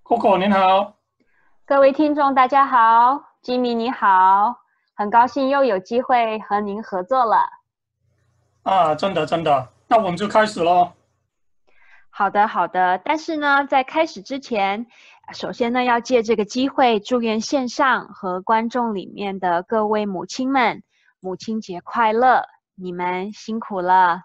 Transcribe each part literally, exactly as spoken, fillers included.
Coco 您好。 各位听众，大家好，吉米你好，很高兴又有机会和您合作了。 啊，真的真的，那我们就开始喽。 好的，好的。但是呢，在开始之前，首先呢，要借这个机会，祝愿线上和观众里面的各位母亲们，母亲节快乐！你们辛苦了。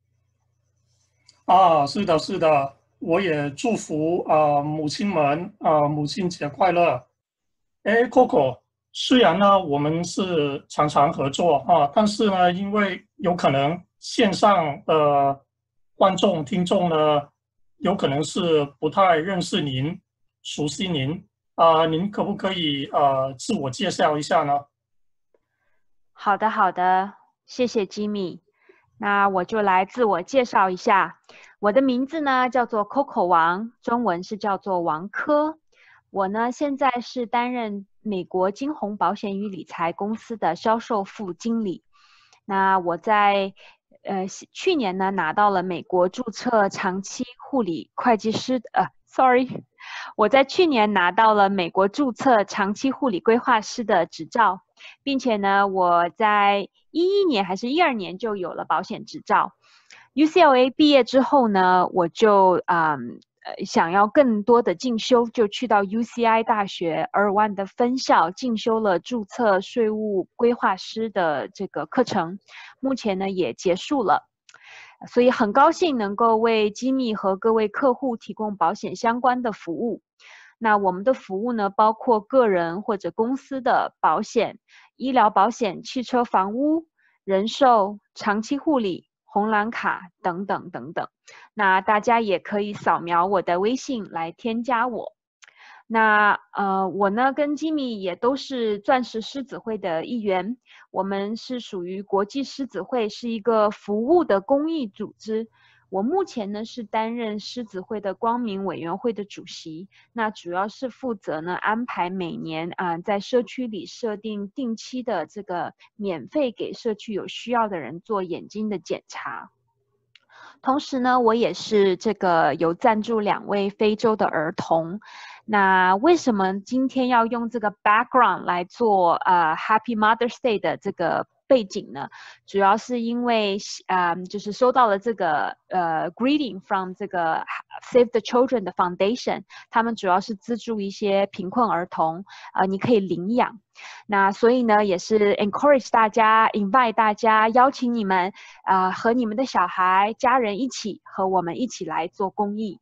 啊，是的，是的，我也祝福啊、呃母亲们啊、呃母亲节快乐。哎，Coco，虽然呢我们是常常合作啊，但是呢，因为有可能线上的观众听众呢，有可能是不太认识您、熟悉您啊、您可不可以呃自我介绍一下呢？ 好的，好的，谢谢吉米。那我就来自我介绍一下，我的名字呢叫做 Coco 王，中文是叫做王珂。我呢现在是担任美国金鸿保险与理财公司的销售副经理。那我在呃去年呢拿到了美国注册长期护理会计师呃，sorry，我在去年拿到了美国注册长期护理规划师的执照。并且呢，我在一一年还是一二年就有了保险执照。U C L A 毕业之后呢，我就嗯呃想要更多的进修，就去到 U C I 大学尔湾的分校进修了注册税务规划师的这个课程，目前呢也结束了。所以很高兴能够为机密和各位客户提供保险相关的服务。那我们的服务呢，包括个人或者公司的保险、医疗保险、汽车、房屋、人寿、长期护理、红蓝卡等等等等。那大家也可以扫描我的微信来添加我。那呃，我呢跟吉米也都是钻石狮子会的一员，我们是属于国际狮子会，是一个服务的公益组织。我目前呢是担任狮子会的光明委员会的主席，那主要是负责呢安排每年啊、呃、在社区里设定定期的这个免费给社区有需要的人做眼睛的检查。同时呢，我也是这个有赞助两位非洲的儿童。那为什么今天要用这个 background 来做呃 Happy Mother's Day 的这个背景呢？主要是因为呃就是收到了这个呃 greeting from 这个 Save the Children 的 Foundation，他们主要是资助一些贫困儿童，呃你可以领养。那所以呢，也是 encourage 大家，invite 大家，邀请你们，啊、呃，和你们的小孩、家人一起和我们一起来做公益。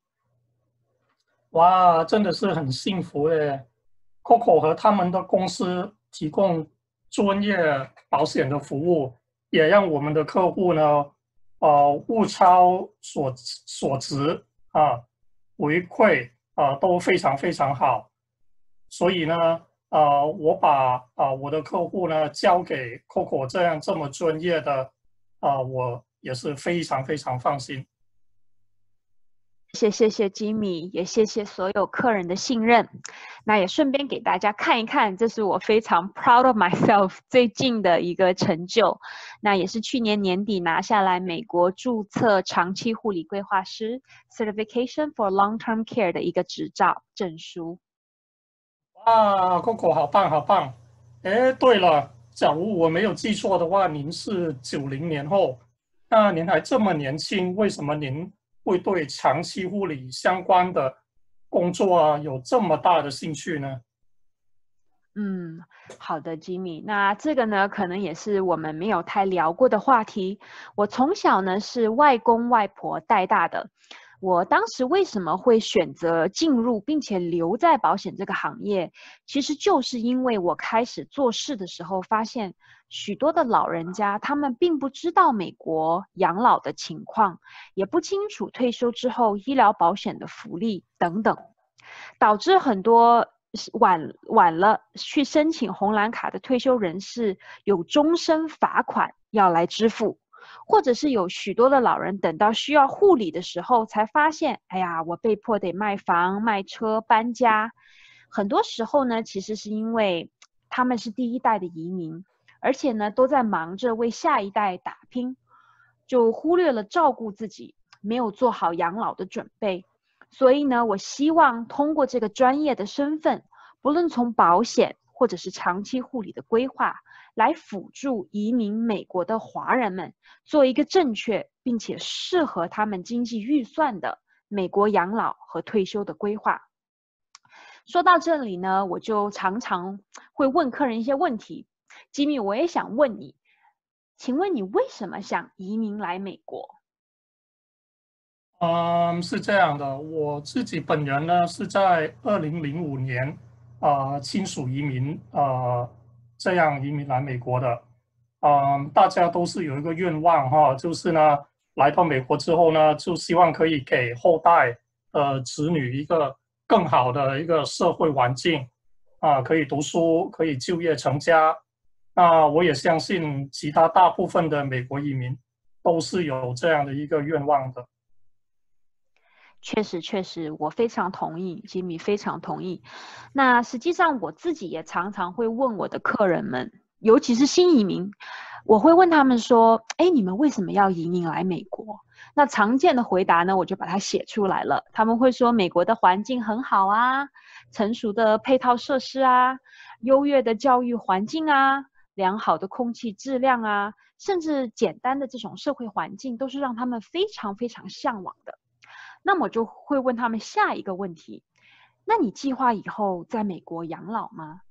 哇，真的是很幸福诶。Coco 和他们的公司提供专业保险的服务，也让我们的客户呢，呃，物超所所值啊，回馈啊都非常非常好。所以呢，呃，我把啊、呃我的客户呢交给 Coco 这样这么专业的，啊、我也是非常非常放心。 谢谢谢谢 Jimmy，也谢谢所有客人的信任。那也顺便给大家看一看，这是我非常 proud of myself 最近的一个成就。那也是去年年底拿下来美国注册长期护理规划师 Certification for Long-Term Care 的一个执照证书。 啊，Coco 好棒好棒！哎，对了，假如我没有记错的话，您是九零年后，那您还这么年轻，为什么您会对长期护理相关的工作啊有这么大的兴趣呢？ 嗯，好的，Jimmy。那这个呢，可能也是我们没有太聊过的话题。我从小呢是外公外婆带大的。我当时为什么会选择进入并且留在保险这个行业，其实就是因为我开始做事的时候，发现许多的老人家他们并不知道美国养老的情况，也不清楚退休之后医疗保险的福利等等。导致很多晚晚了去申请红蓝卡的退休人士有终身罚款要来支付，或者是有许多的老人等到需要护理的时候才发现，哎呀，我被迫得卖房、卖车、搬家。很多时候呢，其实是因为他们是第一代的移民，而且呢都在忙着为下一代打拼，就忽略了照顾自己，没有做好养老的准备。 所以呢，我希望通过这个专业的身份，不论从保险或者是长期护理的规划，来辅助移民美国的华人们做一个正确并且适合他们经济预算的美国养老和退休的规划。说到这里呢，我就常常会问客人一些问题。吉米，我也想问你，请问你为什么想移民来美国？ 嗯，是这样的，我自己本人呢是在二零零五年啊、呃、亲属移民呃这样移民来美国的。嗯，大家都是有一个愿望哈，就是呢来到美国之后呢，就希望可以给后代呃子女一个更好的一个社会环境啊、可以读书，可以就业成家。那我也相信其他大部分的美国移民都是有这样的一个愿望的。 确实，确实，我非常同意，吉米非常同意。那实际上我自己也常常会问我的客人们，尤其是新移民，我会问他们说：“哎，你们为什么要移民来美国？”那常见的回答呢，我就把它写出来了。他们会说，美国的环境很好啊，成熟的配套设施啊，优越的教育环境啊，良好的空气质量啊，甚至简单的这种社会环境，都是让他们非常非常向往的。那么就会问他们下一个问题：那你计划以后在美国养老吗？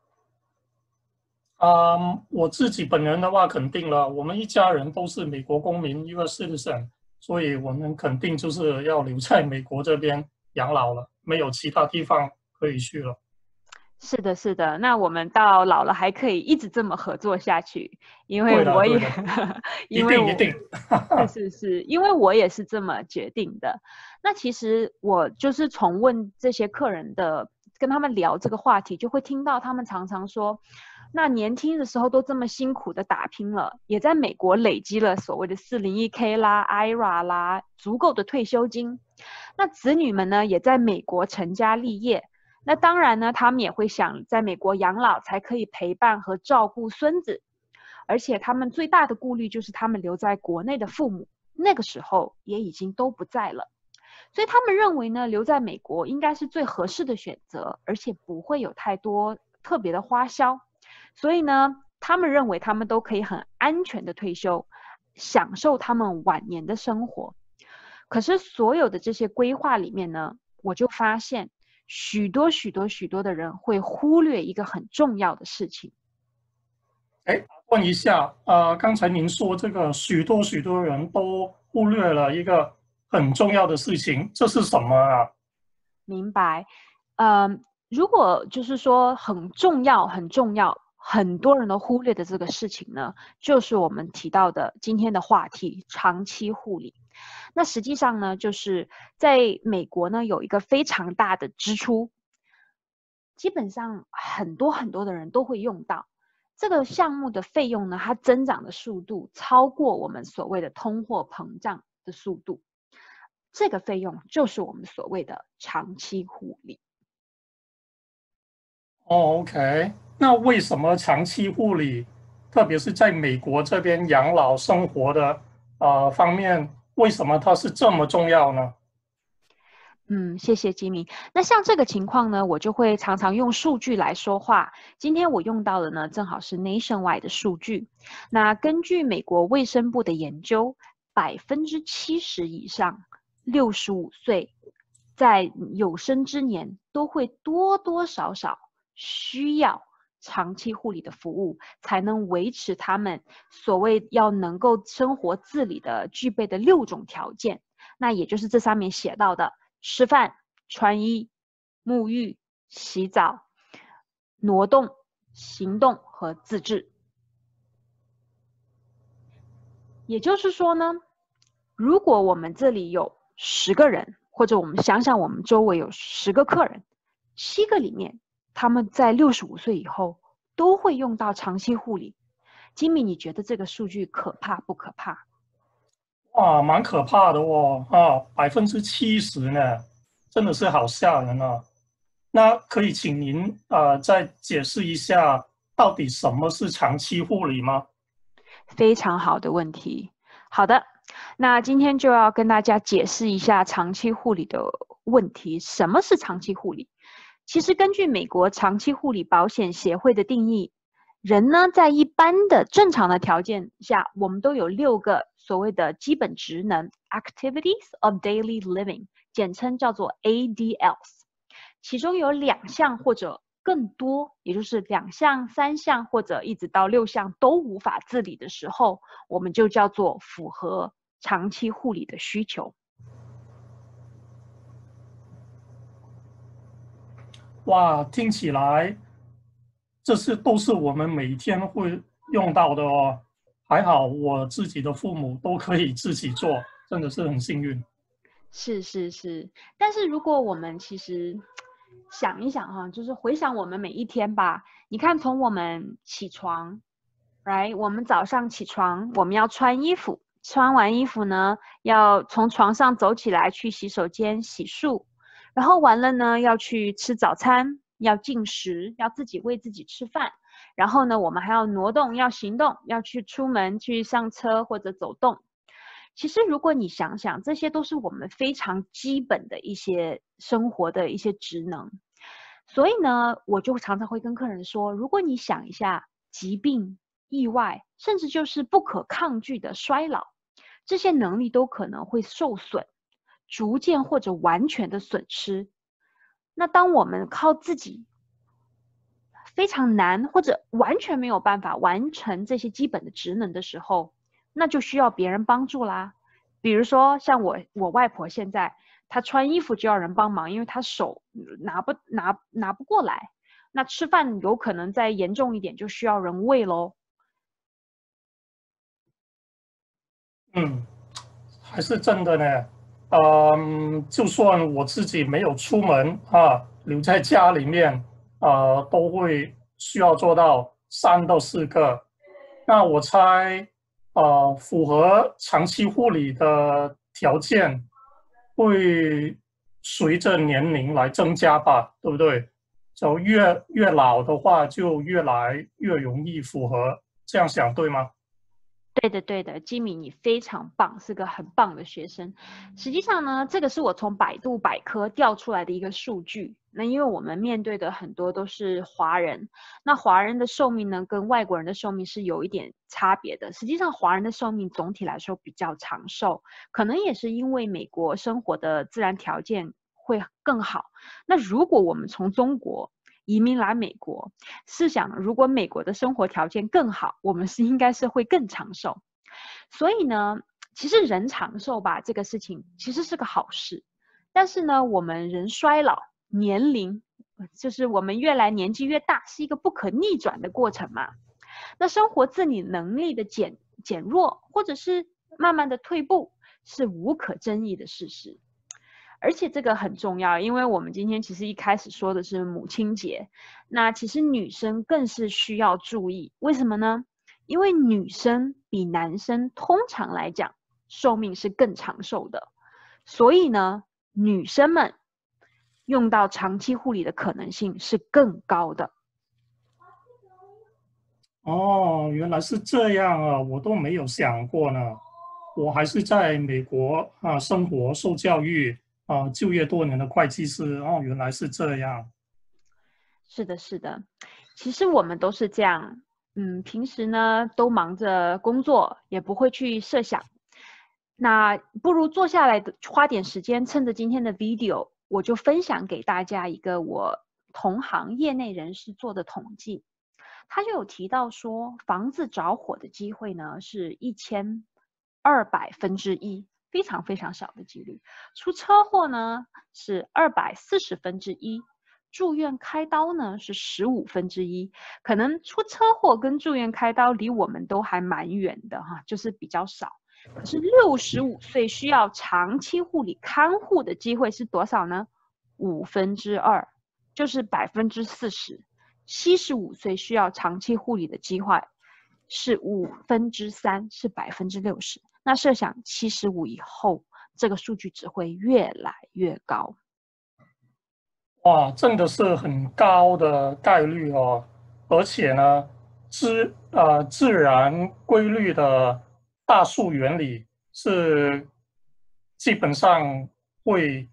嗯，我自己本人的话，肯定了，我们一家人都是美国公民，一个 citizen，所以我们肯定就是要留在美国这边养老了，没有其他地方可以去了。 是的，是的，那我们到老了还可以一直这么合作下去，因为对的， 我也， 对的，一因为我定一定。 是是是，因为我也是这么决定的。那其实我就是从问这些客人的，跟他们聊这个话题，就会听到他们常常说，那年轻的时候都这么辛苦的打拼了，也在美国累积了所谓的四零一 K 啦、I R A 啦，足够的退休金。那子女们呢，也在美国成家立业。那当然呢，他们也会想在美国养老，才可以陪伴和照顾孙子。而且他们最大的顾虑就是他们留在国内的父母，那个时候也已经都不在了。所以他们认为呢，留在美国应该是最合适的选择，而且不会有太多特别的花销。所以呢，他们认为他们都可以很安全的退休，享受他们晚年的生活。可是所有的这些规划里面呢，我就发现许多许多许多的人会忽略一个很重要的事情。 哎，问一下，呃，刚才您说这个许多许多人都忽略了一个很重要的事情，这是什么啊？ 明白，嗯，如果就是说很重要、很重要，很多人都忽略的这个事情呢，就是我们提到的今天的话题——长期护理。那实际上呢，就是在美国呢有一个非常大的支出，基本上很多很多的人都会用到。这个项目的费用呢，它增长的速度超过我们所谓的通货膨胀的速度。这个费用就是我们所谓的长期护理。 哦，OK，那为什么长期护理，特别是在美国这边养老生活的呃方面，为什么它是这么重要呢？ 嗯，谢谢吉米。那像这个情况呢，我就会常常用数据来说话。今天我用到的呢，正好是 Nationwide 的数据。那根据美国卫生部的研究，百分之七十以上六十五岁在有生之年都会多多少少需要长期护理的服务，才能维持他们所谓要能够生活自理的具备的六种条件。那也就是这上面写到的。吃饭、穿衣、沐浴、洗澡、挪动、行动和自制。也就是说呢，如果我们这里有十个人，或者我们想想我们周围有十个客人，七个里面他们在六十五岁以后都会用到长期护理。吉米，你觉得这个数据可怕不可怕？ 哇，蛮可怕的哦，啊，百分之七十呢，真的是好吓人啊！那可以请您呃再解释一下，到底什么是长期护理吗？ 非常好的问题。好的，那今天就要跟大家解释一下长期护理的问题，什么是长期护理？其实根据美国长期护理保险协会的定义，人呢在一般的正常的条件下，我们都有六个所谓的基本职能 （Activities of Daily Living）， 简称叫做 A D Ls， 其中有两项或者更多，也就是两项、三项或者一直到六项都无法自理的时候，我们就叫做符合长期护理的需求。 哇，听起来这是都是我们每天会用到的哦。还好我自己的父母都可以自己做，真的是很幸运。 是是是，但是如果我们其实想一想哈，就是回想我们每一天吧，你看从我们起床，right，我们早上起床，我们要穿衣服，穿完衣服呢，要从床上走起来去洗手间洗漱，然后完了呢，要去吃早餐，要进食，要自己喂自己吃饭，然后呢，我们还要挪动，要行动，要去出门去上车或者走动。其实如果你想想，这些都是我们非常基本的一些生活的一些职能。所以呢，我就常常会跟客人说，如果你想一下疾病、意外，甚至就是不可抗拒的衰老，这些能力都可能会受损，逐渐或者完全的损失。那当我们靠自己非常难或者完全没有办法完成这些基本的职能的时候，那就需要别人帮助啦。比如说像我我外婆现在，她穿衣服就要人帮忙，因为她手拿不拿拿不过来。那吃饭有可能再严重一点，就需要人喂咯。 嗯，还是真的呢。嗯，就算我自己没有出门啊，留在家里面，呃，都会需要做到三到四个。那我猜，呃，符合长期护理的条件会随着年龄来增加吧，对不对？就越越老的话，就越来越容易符合，这样想对吗？ 对的，对的，吉米，你非常棒，是个很棒的学生。实际上呢，这个是我从百度百科调出来的一个数据。那因为我们面对的很多都是华人，那华人的寿命呢，跟外国人的寿命是有一点差别的。实际上，华人的寿命总体来说比较长寿，可能也是因为美国生活的自然条件会更好。那如果我们从中国移民来美国，试想如果美国的生活条件更好，我们是应该是会更长寿。所以呢，其实人长寿吧，这个事情其实是个好事。但是呢，我们人衰老，年龄就是我们越来年纪越大，是一个不可逆转的过程嘛。那生活自理能力的减减弱，或者是慢慢的退步，是无可争议的事实。而且这个很重要，因为我们今天其实一开始说的是母亲节，那其实女生更是需要注意，为什么呢？因为女生比男生通常来讲寿命是更长寿的，所以呢，女生们用到长期护理的可能性是更高的。 哦，原来是这样啊，我都没有想过呢。我还是在美国啊生活、受教育啊，就业多年的会计师。哦，原来是这样。 是的，是的，其实我们都是这样，嗯，平时呢都忙着工作，也不会去设想。那不如坐下来花点时间，趁着今天的 video，我就分享给大家一个我同行业内人士做的统计。他就有提到说，房子着火的机会呢是一千二百分之一，非常非常小的几率。出车祸呢是二百四十分之一，住院开刀呢是十五分之一。可能出车祸跟住院开刀离我们都还蛮远的哈，就是比较少。可是六十五岁需要长期护理看护的机会是多少呢？五分之二，就是百分之四十。七十五岁需要长期护理的机会是五分之三，是百分之六十。那设想七十五以后，这个数据只会越来越高。 哇，真的是很高的概率哦，而且呢，自呃自然规律的大数原理是基本上会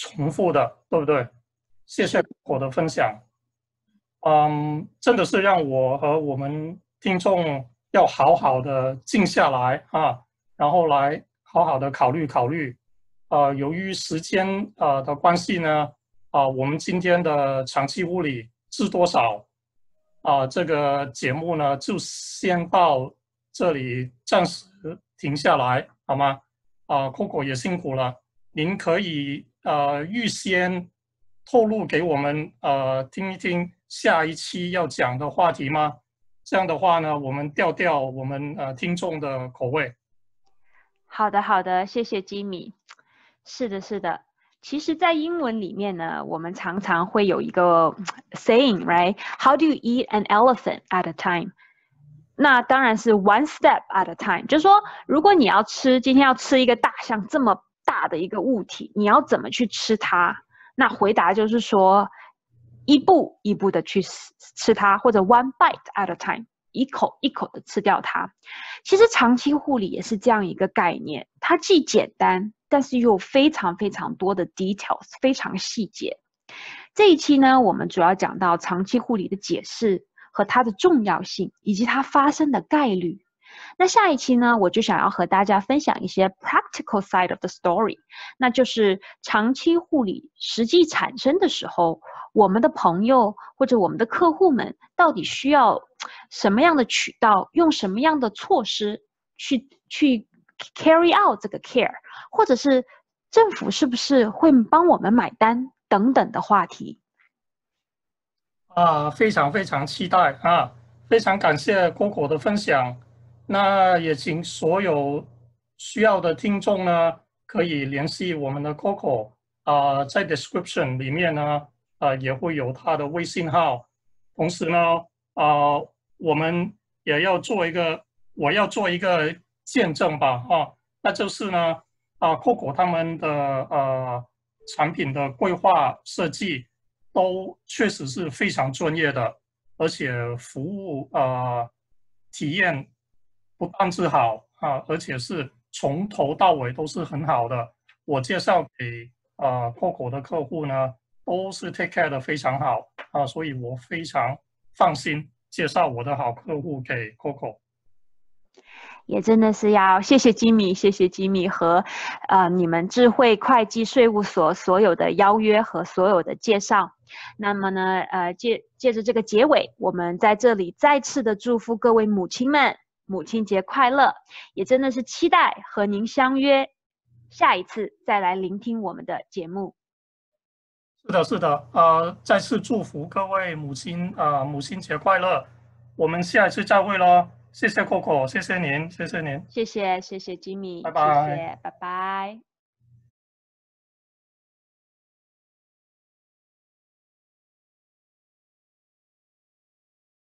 重复的，对不对？谢谢我的分享。嗯，真的是让我和我们听众要好好的静下来啊，然后来好好的考虑考虑。呃，由于时间呃的关系呢，啊、呃，我们今天的长期护理知多少啊、呃，这个节目呢就先到这里，暂时停下来，好吗？啊、呃、，Coco 也辛苦了，您可以呃预先透露给我们呃听一听下一期要讲的话题吗？这样的话呢，我们调调我们呃听众的口味。 好的，好的，谢谢吉米。是的，是的。其实，在英文里面呢，我们常常会有一个 saying，right? How do you eat an elephant at a time? 那当然是 one step at a time。就是说，如果你要吃，今天要吃一个大象这么大的一个物体，你要怎么去吃它？那回答就是说，一步一步的去吃它，或者 one bite at a time。一口一口的吃掉它。其实长期护理也是这样一个概念，它既简单，但是又有非常非常多的 details， 非常细节。这一期呢，我们主要讲到长期护理的解释和它的重要性，以及它发生的概率。那下一期呢，我就想要和大家分享一些 practical side of the story， 那就是长期护理实际产生的时候，我们的朋友或者我们的客户们到底需要什么样的渠道，用什么样的措施去去 carry out 这个 care， 或者是政府是不是会帮我们买单等等的话题。 啊，非常非常期待啊！非常感谢 Coco 的分享。那也请所有需要的听众呢，可以联系我们的 Coco 啊，在 description 里面呢，啊也会有他的微信号。同时呢，啊，我们也要做一个，我要做一个见证吧，啊，那就是呢，啊 Coco 他们的呃产品的规划设计都确实是非常专业的，而且服务呃体验不但是好啊，而且是从头到尾都是很好的。我介绍给呃 Coco 的客户呢，都是 take care 的非常好啊，所以我非常放心介绍我的好客户给 Coco。 也真的是要谢谢吉米，谢谢吉米和呃你们智慧会计税务所所有的邀约和所有的介绍。那么呢，呃借借着这个结尾，我们在这里再次的祝福各位母亲们母亲节快乐，也真的是期待和您相约下一次再来聆听我们的节目。 是的，是的，呃，再次祝福各位母亲呃母亲节快乐，我们下一次再会咯。谢谢 Coco， 谢谢您，谢谢您， 谢谢谢谢吉米， 拜拜。 谢谢，拜拜。